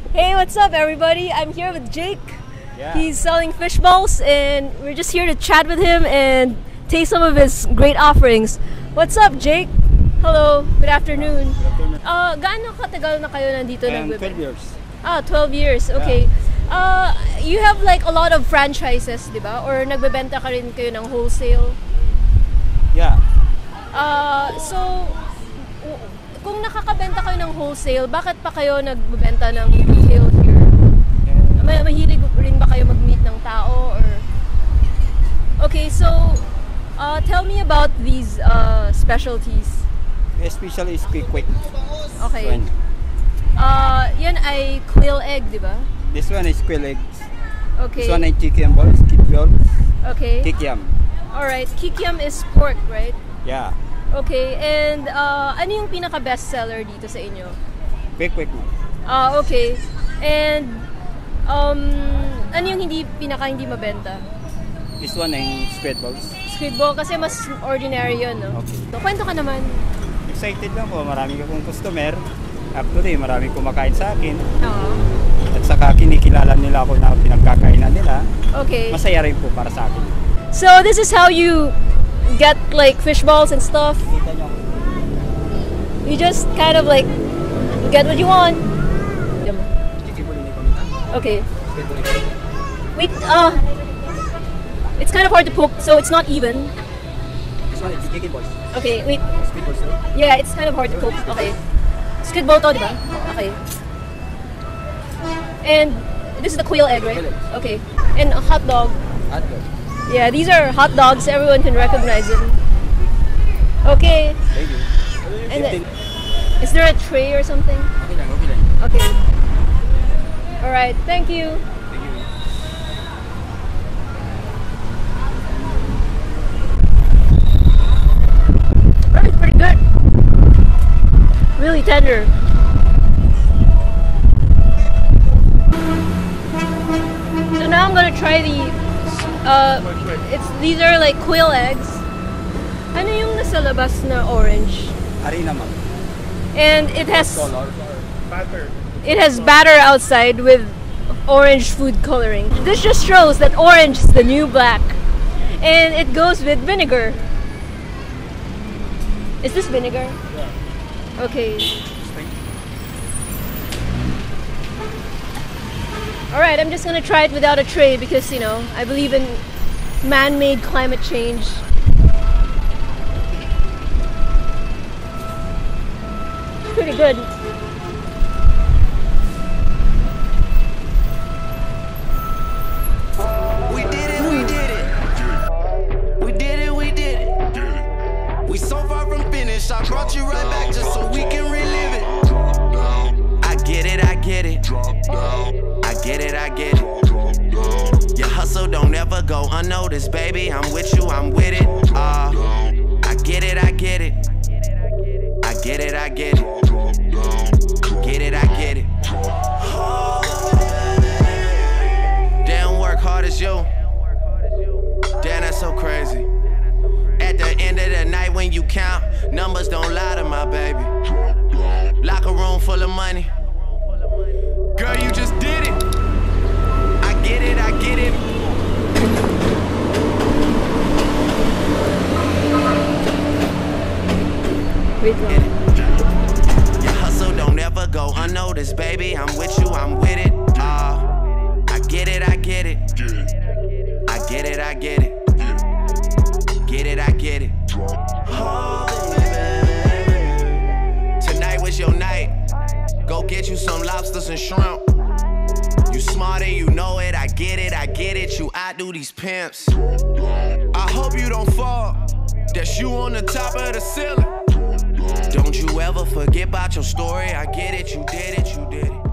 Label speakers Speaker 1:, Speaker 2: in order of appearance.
Speaker 1: Hey, what's up, everybody? I'm here with Jake.
Speaker 2: Yeah.
Speaker 1: He's selling fish balls, and we're just here to chat with him and taste some of his great offerings. What's up, Jake? Hello. Good afternoon. Gaano katagal na kayo nandito nagbebenta?
Speaker 2: 12 years.
Speaker 1: 12 years. Okay. You have like a lot of franchises, di ba? Or nagbebenta ka rin kayo ng wholesale?
Speaker 2: Yeah.
Speaker 1: So, kung nakakabenta kayo ng wholesale, bakit pa kayo nagbebenta ng retail here? Mahilig rin ba kayo mag-meet ng tao? Or... Okay, so, tell me about these specialties.
Speaker 2: Especially is Kwek.
Speaker 1: Okay. Yan ay quail egg, di ba?
Speaker 2: This one is quail eggs.
Speaker 1: Okay.
Speaker 2: This one is chicken balls, balls.
Speaker 1: Okay.
Speaker 2: Kikiam.
Speaker 1: Alright, kikiam is pork, right?
Speaker 2: Yeah.
Speaker 1: Okay, and ano yung pinaka-best seller dito sa inyo?
Speaker 2: Kwek.
Speaker 1: Okay. And ano yung hindi mabenta?
Speaker 2: This one is squid balls.
Speaker 1: Squid ball kasi mas ordinary yun, no?
Speaker 2: Okay.
Speaker 1: So, kwento ka naman.
Speaker 2: Excited lang po, marami akong customer. Actually, marami kumakain sa akin.
Speaker 1: Oo.
Speaker 2: At saka kinikilala nila ako na pinagkakainan nila.
Speaker 1: Okay.
Speaker 2: Masaya rin po para sa akin.
Speaker 1: So this is how you get like fish balls and stuff.
Speaker 2: Kita nyo.
Speaker 1: You just kind of like get what you want. Okay. Wait, it's kind of hard to poke, so it's not even.
Speaker 2: This one is chicken balls.
Speaker 1: Okay, wait.
Speaker 2: Squid balls.
Speaker 1: Yeah, it's kind of hard to poke. Okay. Squid ball to, di ba? Okay. And this is the quail egg, right?
Speaker 2: Quail egg.
Speaker 1: Okay. And a hot dog.
Speaker 2: Hot dog.
Speaker 1: Yeah, these are hot dogs. Everyone can recognize them. Okay.
Speaker 2: Thank you.
Speaker 1: And is there a tray or something?
Speaker 2: Okay lang.
Speaker 1: Okay. All right. Thank you.
Speaker 2: Thank you.
Speaker 1: Oh, it's pretty good. Really tender. So now I'm gonna try these are like quail eggs. Ano yung nasa labas na orange?
Speaker 2: Harina ma'am.
Speaker 1: And it has
Speaker 2: Color or batter.
Speaker 1: It has batter outside with orange food coloring. This just shows that orange is the new black. And it goes with vinegar. Is this vinegar?
Speaker 2: Yeah.
Speaker 1: Okay. Alright, I'm just gonna try it without a tray because, you know, I believe in man-made climate change. Pretty good.
Speaker 3: We did it. We did it. We so far from finish. I brought you right back just so we can relive it. I get it. I get it. Your hustle don't ever go unnoticed, baby. I'm with you, I'm with it. I get it. Damn, work hard as you. Damn, that's so crazy. At the end of the night when you count, numbers don't lie to my baby. Locker room full of money. Girl, you just did it. I get it.
Speaker 1: Wait,
Speaker 3: Your hustle don't ever go unnoticed, baby. I'm with you, I'm with it. I get it. Tonight was your night. Go get you some lobsters and shrimp. You smart and you know it. I get it. You outdo these pimps. I hope you don't fall. That's you on the top of the ceiling. Don't you ever forget about your story. I get it. You did it.